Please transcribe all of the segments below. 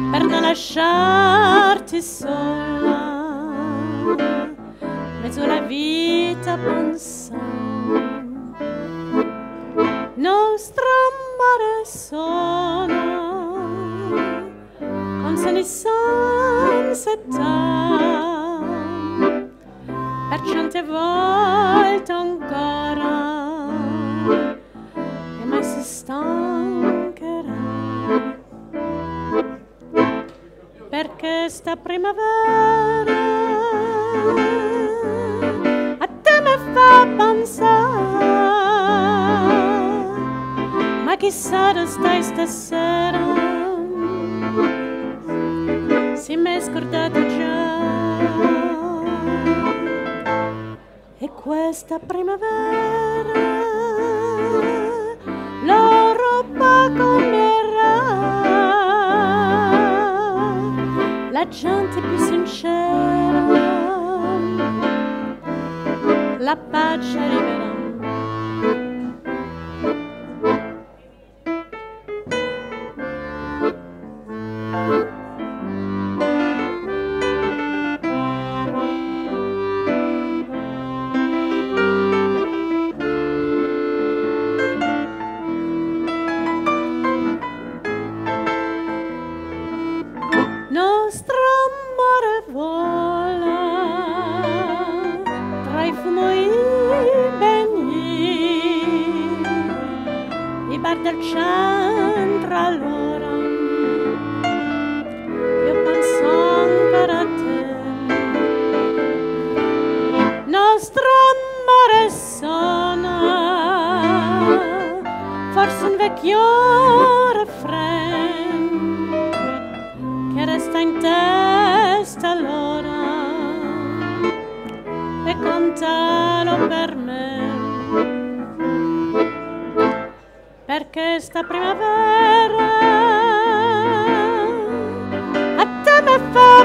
per non lasciarti sola, mezzo la vita pensando. Nostro amore sono canzoni senza età, per certe volte ancora e mai si stancherà, perché sta primavera a te mi fa pensare, ma chissà dove stai stasera, si m'è scordato già. E questa primavera l'Europa combierà, la gente più sincera, la pace arriverà. Nostro amore vola tra i fumi begni, i bar del centro allora, io penso ancora a te. Nostro amore sono forse un vecchio refrain che resta in testa allora, e cantalo per me, perché sta primavera a te mi fa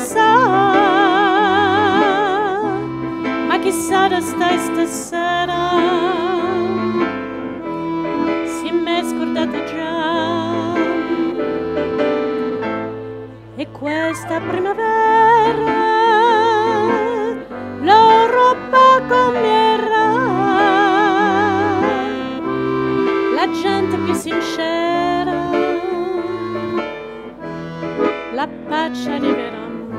pensare, ma chissà dove stai stasera, si m'è scordato già. E questa primavera l'Europa combierà, la gente più sincera, la pace arriverà.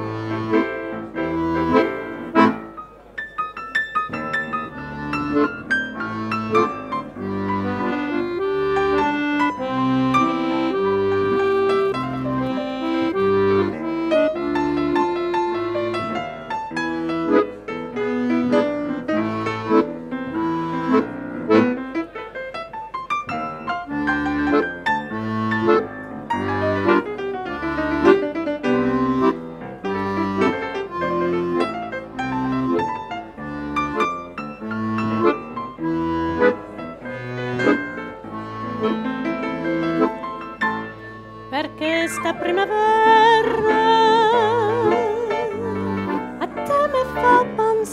Perché sta primavera a te mi fa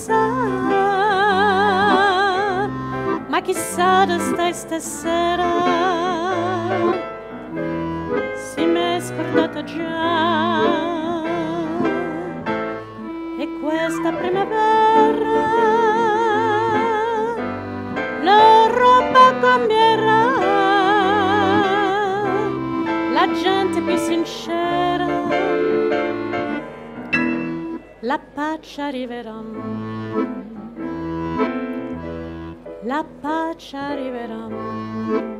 pensare, ma chissà dove stai stasera, si m'è scordato già. E questa primavera l'Europa cambierà, la gente più sincera, la pace arriverà, la pace arriverà.